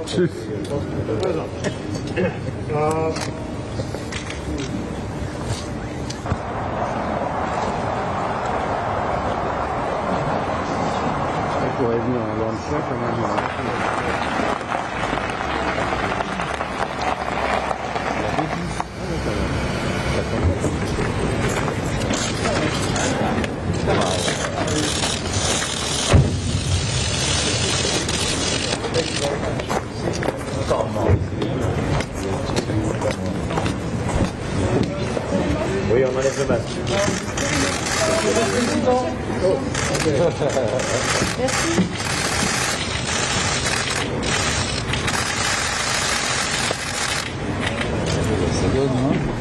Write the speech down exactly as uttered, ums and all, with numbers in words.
Tschüss. On pourrait venir en lanceur quand même. Oui, on enlève le masque. Merci. Ça donne, hein?